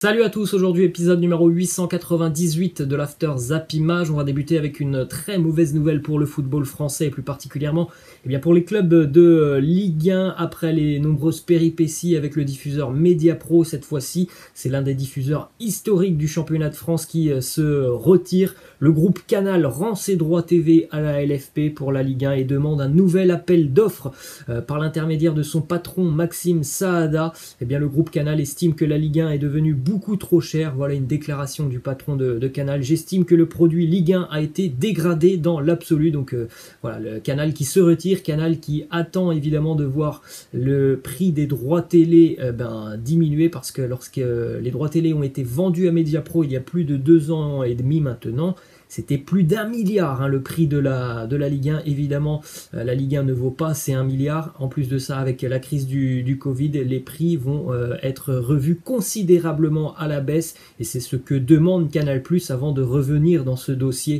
Salut à tous, aujourd'hui épisode numéro 898 de l'After Zappimage. On va débuter avec une très mauvaise nouvelle pour le football français et plus particulièrement pour les clubs de Ligue 1 après les nombreuses péripéties avec le diffuseur Mediapro. Cette fois-ci, c'est l'un des diffuseurs historiques du championnat de France qui se retire. Le groupe Canal rend ses droits TV à la LFP pour la Ligue 1 et demande un nouvel appel d'offres par l'intermédiaire de son patron Maxime Saada. Le groupe Canal estime que la Ligue 1 est devenue beaucoup trop cher. Voilà une déclaration du patron de Canal. J'estime que le produit Ligue 1 a été dégradé dans l'absolu. Donc voilà, le Canal qui se retire, Canal qui attend évidemment de voir le prix des droits télé diminuer, parce que lorsque les droits télé ont été vendus à Mediapro il y a plus de 2 ans et demi maintenant, c'était plus d'1 milliard le prix de la Ligue 1. Évidemment, la Ligue 1 ne vaut pas ces 1 milliard. En plus de ça, avec la crise du Covid, les prix vont être revus considérablement à la baisse. Et c'est ce que demande Canal+ avant de revenir dans ce dossier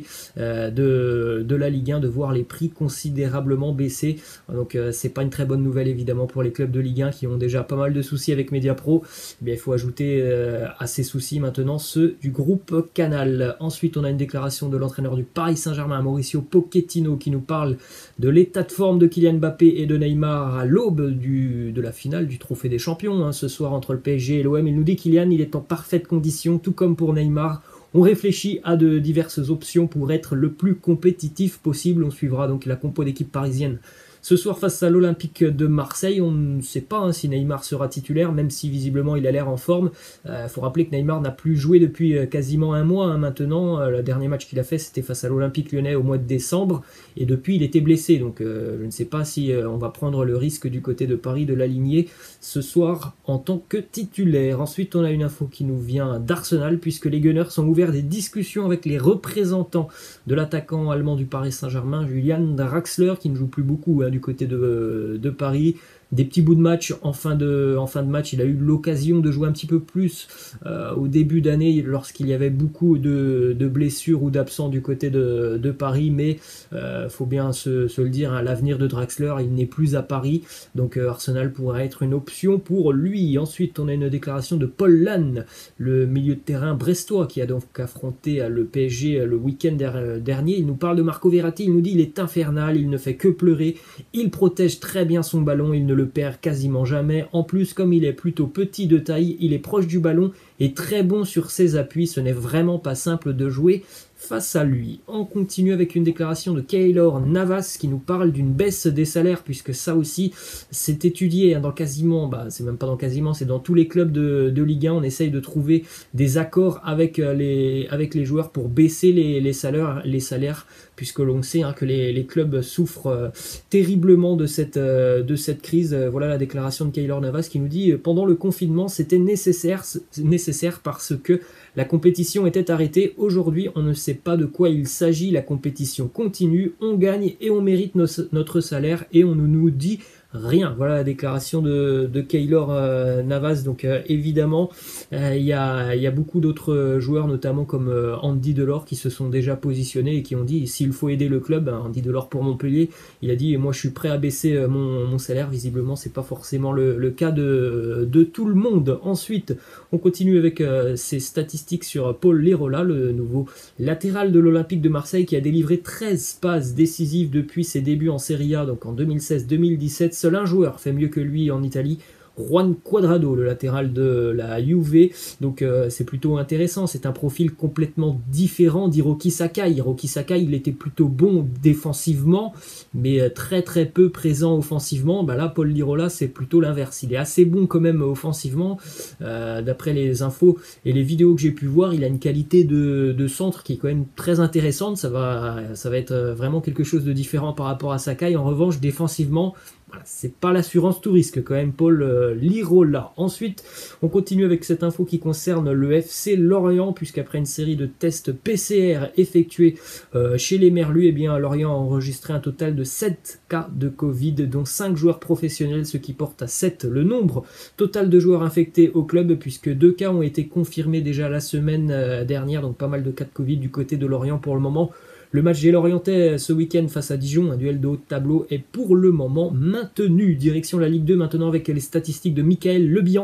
de la Ligue 1, de voir les prix considérablement baisser. Donc c'est pas une très bonne nouvelle évidemment pour les clubs de Ligue 1 qui ont déjà pas mal de soucis avec Mediapro. Il faut ajouter à ces soucis maintenant ceux du groupe Canal. Ensuite, on a une déclaration de l'entraîneur du Paris Saint-Germain, Mauricio Pochettino, qui nous parle de l'état de forme de Kylian Mbappé et de Neymar à l'aube de la finale du Trophée des Champions ce soir entre le PSG et l'OM. Il nous dit Kylian, il est en parfaite condition, tout comme pour Neymar. On réfléchit à de diverses options pour être le plus compétitif possible. On suivra donc la compo d'équipe parisienne ce soir face à l'Olympique de Marseille. On ne sait pas si Neymar sera titulaire, même si visiblement il a l'air en forme. Faut rappeler que Neymar n'a plus joué depuis quasiment un mois maintenant. Le dernier match qu'il a fait, c'était face à l'Olympique Lyonnais au mois de décembre. Et depuis, il était blessé. Donc je ne sais pas si on va prendre le risque du côté de Paris de l'aligner ce soir en tant que titulaire. Ensuite, on a une info qui nous vient d'Arsenal, puisque les Gunners ont ouvert des discussions avec les représentants de l'attaquant allemand du Paris Saint-Germain, Julian Draxler, qui ne joue plus beaucoup du côté de Paris. Des petits bouts de match en fin de match, il a eu l'occasion de jouer un petit peu plus au début d'année lorsqu'il y avait beaucoup de blessures ou d'absents du côté de Paris, mais faut bien se le dire, l'avenir de Draxler, il n'est plus à Paris, donc Arsenal pourrait être une option pour lui. Ensuite, on a une déclaration de Paul Lannes, le milieu de terrain brestois qui a donc affronté le PSG le week-end dernier. Il nous parle de Marco Verratti, il nous dit il est infernal, il ne fait que pleurer, il protège très bien son ballon, il ne le perd quasiment jamais. En plus, comme il est plutôt petit de taille, il est proche du ballon et très bon sur ses appuis. Ce n'est vraiment pas simple de jouer face à lui. On continue avec une déclaration de Keylor Navas qui nous parle d'une baisse des salaires, puisque ça aussi c'est étudié dans quasiment, c'est même pas dans quasiment, c'est dans tous les clubs de Ligue 1. On essaye de trouver des accords avec les joueurs pour baisser les salaires, puisque l'on sait que les clubs souffrent terriblement de cette crise. Voilà la déclaration de Keylor Navas qui nous dit pendant le confinement c'était nécessaire parce que la compétition était arrêtée. Aujourd'hui, on ne sait pas de quoi il s'agit. La compétition continue, on gagne et on mérite notre salaire et on ne nous dit rien. Voilà la déclaration de Keylor Navas. Donc évidemment, il y a beaucoup d'autres joueurs, notamment comme Andy Delors, qui se sont déjà positionnés et qui ont dit s'il faut aider le club. Andy Delors pour Montpellier, il a dit moi je suis prêt à baisser mon salaire. Visiblement, c'est pas forcément le cas de tout le monde. Ensuite, on continue avec ces statistiques sur Paul Lirola, le nouveau latéral de l'Olympique de Marseille, qui a délivré 13 passes décisives depuis ses débuts en Serie A, donc en 2016-2017. Seul un joueur fait mieux que lui en Italie, Juan Cuadrado, le latéral de la Juve. Donc c'est plutôt intéressant, c'est un profil complètement différent d'Hiroki Sakai. Hiroki Sakai, il était plutôt bon défensivement, mais très très peu présent offensivement. Là, Paul Lirola, c'est plutôt l'inverse. Il est assez bon quand même offensivement. D'après les infos et les vidéos que j'ai pu voir, il a une qualité de centre qui est quand même très intéressante. Ça va être vraiment quelque chose de différent par rapport à Sakai. En revanche, défensivement, c'est pas l'assurance tout risque quand même, Paul Lirola. Ensuite, on continue avec cette info qui concerne le FC Lorient, puisqu'après une série de tests PCR effectués chez les Merlus, Lorient a enregistré un total de 7 cas de Covid, dont 5 joueurs professionnels, ce qui porte à 7 le nombre total de joueurs infectés au club, puisque 2 cas ont été confirmés déjà la semaine dernière, donc pas mal de cas de Covid du côté de Lorient pour le moment. Le match des Lorientais ce week-end face à Dijon, un duel de haut de tableau, est pour le moment maintenu. Direction la Ligue 2 maintenant avec les statistiques de Michael Lebihan.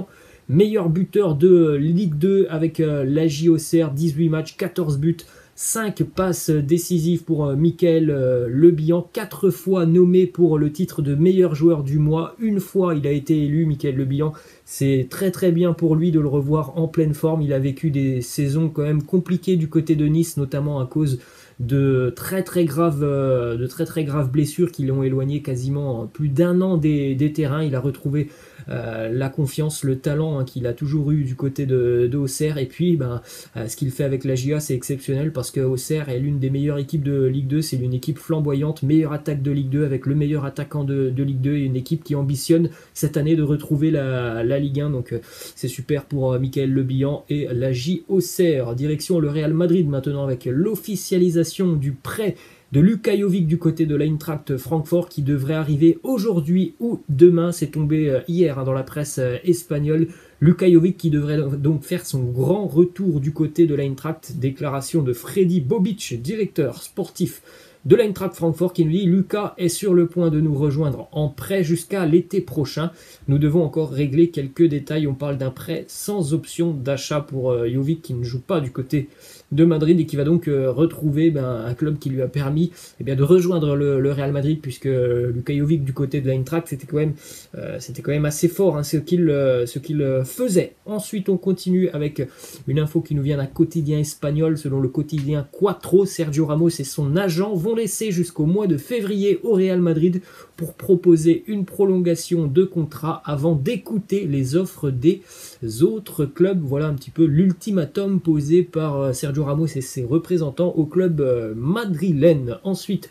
meilleur buteur de Ligue 2 avec la Auxerre, 18 matchs, 14 buts. 5 passes décisives pour Mickaël Le Bihan, 4 fois nommé pour le titre de meilleur joueur du mois. Une fois, il a été élu, Mickaël Le Bihan. C'est très très bien pour lui de le revoir en pleine forme. Il a vécu des saisons quand même compliquées du côté de Nice, notamment à cause de très très graves blessures qui l'ont éloigné quasiment plus d'un an des terrains. Il a retrouvé la confiance, le talent qu'il a toujours eu du côté de Auxerre. Et puis ce qu'il fait avec la GIA, c'est exceptionnel parce que Auxerre est l'une des meilleures équipes de Ligue 2. C'est une équipe flamboyante, meilleure attaque de Ligue 2 avec le meilleur attaquant de Ligue 2 et une équipe qui ambitionne cette année de retrouver la Ligue 1. Donc c'est super pour Mickaël Le Bihan et la J Auxerre. Direction le Real Madrid maintenant avec l'officialisation du prêt de Luka Jovic du côté de l'Eintracht Francfort qui devrait arriver aujourd'hui ou demain. C'est tombé hier dans la presse espagnole. Luka Jovic qui devrait donc faire son grand retour du côté de l'Eintracht. Déclaration de Freddy Bobic, directeur sportif de l'Eintracht Francfort, qui nous dit: Luka est sur le point de nous rejoindre en prêt jusqu'à l'été prochain. Nous devons encore régler quelques détails. On parle d'un prêt sans option d'achat pour Jovic qui ne joue pas du côté de Madrid et qui va donc retrouver un club qui lui a permis de rejoindre le Real Madrid, puisque Luka Jovic du côté de l'Eintracht c'était quand même assez fort ce qu'il faisait. Ensuite on continue avec une info qui nous vient d'un quotidien espagnol. Selon le quotidien Cuatro, Sergio Ramos et son agent vont laisser jusqu'au mois de février au Real Madrid pour proposer une prolongation de contrat avant d'écouter les offres des autres clubs. Voilà un petit peu l'ultimatum posé par Sergio Ramos et ses représentants au club madrilène. Ensuite,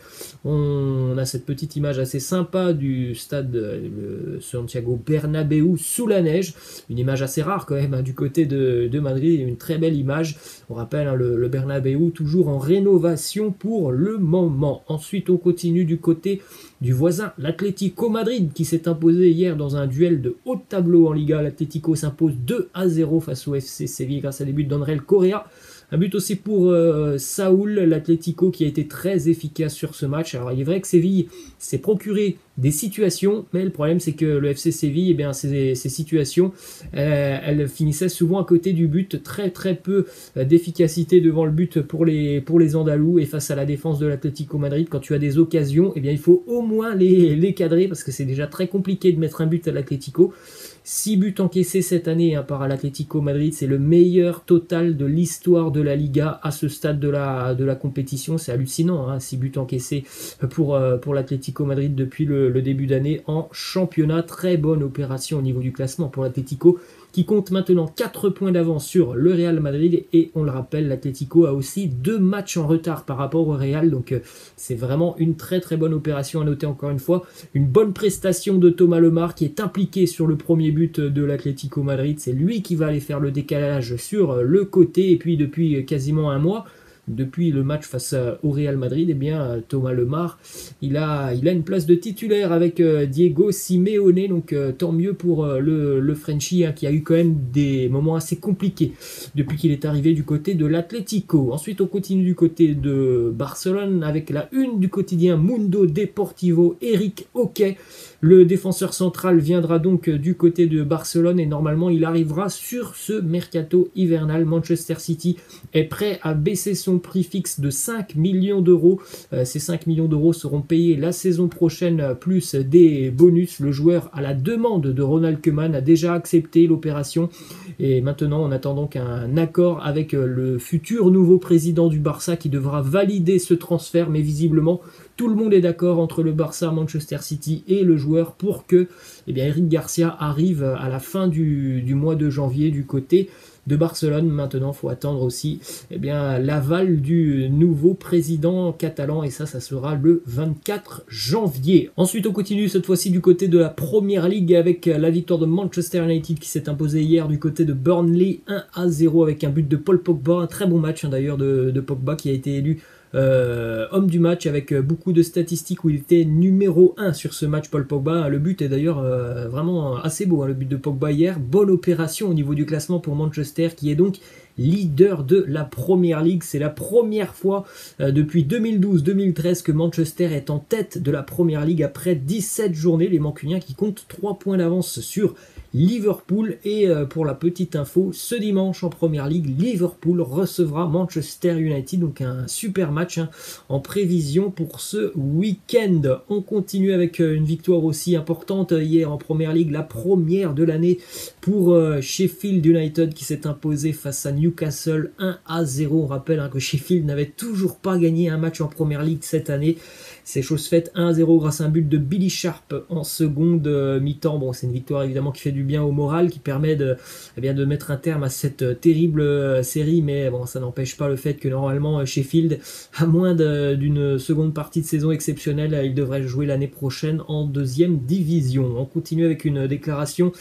on a cette petite image assez sympa du stade Santiago Bernabéu sous la neige. Une image assez rare quand même du côté de Madrid, une très belle image. On rappelle le Bernabéu toujours en rénovation pour le moment. Ensuite, on continue du côté du voisin, l'Atlético Madrid, qui s'est imposé hier dans un duel de haut tableau en Liga. L'Atlético s'impose 2-0 face au FC Séville grâce à des buts d'Andrel Correa. Un but aussi pour Saúl, l'Atlético qui a été très efficace sur ce match. Alors il est vrai que Séville s'est procuré des situations, mais le problème c'est que le FC Séville, ces situations, elles finissaient souvent à côté du but. Très très peu d'efficacité devant le but pour les Andalous, et face à la défense de l'Atlético Madrid, quand tu as des occasions, il faut au moins les cadrer, parce que c'est déjà très compliqué de mettre un but à l'Atlético. 6 buts encaissés cette année par l'Atlético Madrid, c'est le meilleur total de l'histoire de la Liga à ce stade de la compétition. C'est hallucinant, 6 buts encaissés pour l'Atlético Madrid depuis le début d'année en championnat. Très bonne opération au niveau du classement pour l'Atlético, qui compte maintenant 4 points d'avance sur le Real Madrid, et on le rappelle, l'Atlético a aussi 2 matchs en retard par rapport au Real, donc c'est vraiment une très très bonne opération à noter. Encore une fois, une bonne prestation de Thomas Lemar qui est impliqué sur le premier but de l'Atlético Madrid. C'est lui qui va aller faire le décalage sur le côté, et puis depuis quasiment un mois, depuis le match face au Real Madrid, Thomas Lemar, il a une place de titulaire avec Diego Simeone, donc tant mieux pour le Frenchie, qui a eu quand même des moments assez compliqués depuis qu'il est arrivé du côté de l'Atlético. Ensuite on continue du côté de Barcelone avec la une du quotidien Mundo Deportivo. Eric Hockey, le défenseur central, viendra donc du côté de Barcelone et normalement il arrivera sur ce mercato hivernal. Manchester City est prêt à baisser son prix fixe de 5 millions d'euros. Ces 5 millions d'euros seront payés la saison prochaine plus des bonus. Le joueur, à la demande de Ronald Koeman, a déjà accepté l'opération, et maintenant on attend donc un accord avec le futur nouveau président du Barça qui devra valider ce transfert, mais visiblement tout le monde est d'accord entre le Barça, Manchester City et le joueur pour que Eric Garcia arrive à la fin du mois de janvier du côté de Barcelone. Maintenant, il faut attendre aussi l'aval du nouveau président catalan, et ça sera le 24 janvier. Ensuite, on continue cette fois-ci du côté de la Première Ligue avec la victoire de Manchester United qui s'est imposée hier du côté de Burnley 1-0 avec un but de Paul Pogba. Un très bon match d'ailleurs de Pogba, qui a été élu homme du match avec beaucoup de statistiques où il était numéro 1 sur ce match, Paul Pogba. Le but est d'ailleurs vraiment assez beau, le but de Pogba hier. Bonne opération au niveau du classement pour Manchester, qui est donc leader de la Premier League. C'est la première fois depuis 2012-2013 que Manchester est en tête de la Premier League après 17 journées. Les Mancuniens qui comptent 3 points d'avance sur Liverpool. Et pour la petite info, ce dimanche en Premier League, Liverpool recevra Manchester United, donc un super match en prévision pour ce week-end. On continue avec une victoire aussi importante hier en Premier League, la première de l'année pour Sheffield United qui s'est imposé face à Newcastle 1-0. On rappelle que Sheffield n'avait toujours pas gagné un match en Premier League cette année. C'est chose faite, 1-0 grâce à un but de Billy Sharp en seconde mi-temps. Bon, c'est une victoire évidemment qui fait du bien au moral, qui permet de mettre un terme à cette terrible série, mais bon, ça n'empêche pas le fait que normalement Sheffield, à moins d'une seconde partie de saison exceptionnelle, il devrait jouer l'année prochaine en deuxième division. On continue avec une déclaration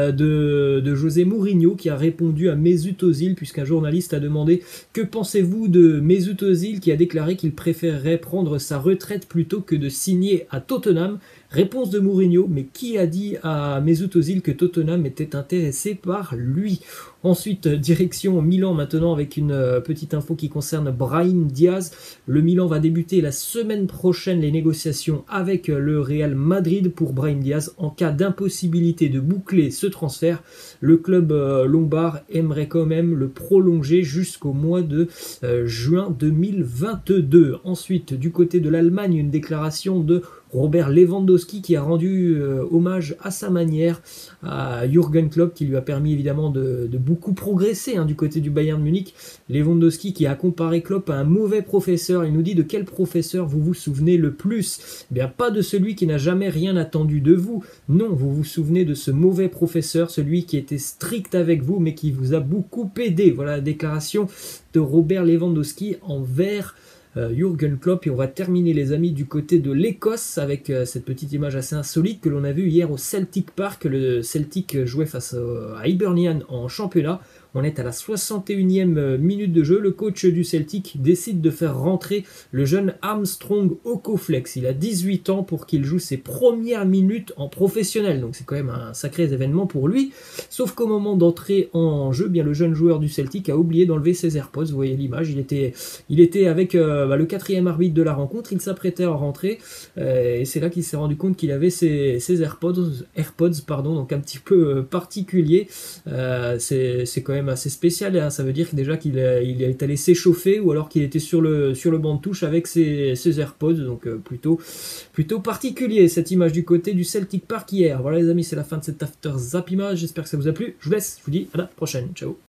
de José Mourinho qui a répondu à Mesut Özil, puisqu'un journaliste a demandé « Que pensez-vous de Mesut Özil qui a déclaré qu'il préférerait prendre sa retraite plutôt que de signer à Tottenham ?» Réponse de Mourinho, mais qui a dit à Mesut Özil que Tottenham était intéressé par lui? Ensuite, direction Milan maintenant avec une petite info qui concerne Brahim Diaz. Le Milan va débuter la semaine prochaine les négociations avec le Real Madrid pour Brahim Diaz. En cas d'impossibilité de boucler ce transfert, le club lombard aimerait quand même le prolonger jusqu'au mois de juin 2022. Ensuite, du côté de l'Allemagne, une déclaration de Robert Lewandowski qui a rendu hommage à sa manière à Jürgen Klopp, qui lui a permis évidemment de beaucoup progresser du côté du Bayern Munich. Lewandowski qui a comparé Klopp à un mauvais professeur. Il nous dit: de quel professeur vous vous souvenez le plus? Eh bien, pas de celui qui n'a jamais rien attendu de vous. Non, vous vous souvenez de ce mauvais professeur, celui qui était strict avec vous mais qui vous a beaucoup aidé. Voilà la déclaration de Robert Lewandowski envers Jürgen Klopp. Et on va terminer les amis du côté de l'Écosse avec cette petite image assez insolite que l'on a vue hier au Celtic Park. Le Celtic jouait face à Hibernian en championnat. On est à la 61e minute de jeu. Le coach du Celtic décide de faire rentrer le jeune Armstrong Okoflex. Il a 18 ans pour qu'il joue ses premières minutes en professionnel. Donc c'est quand même un sacré événement pour lui. Sauf qu'au moment d'entrer en jeu, bien le jeune joueur du Celtic a oublié d'enlever ses AirPods. Vous voyez l'image, il était avec le 4e arbitre de la rencontre. Il s'apprêtait à rentrer et c'est là qu'il s'est rendu compte qu'il avait ses AirPods, donc un petit peu particulier. C'est quand même assez spécial, ça veut dire déjà qu'il est allé s'échauffer ou alors qu'il était sur le banc de touche avec ses AirPods, donc plutôt particulier cette image du côté du Celtic Park hier. Voilà les amis, c'est la fin de cet After Zap Image, j'espère que ça vous a plu, je vous laisse, je vous dis à la prochaine, ciao.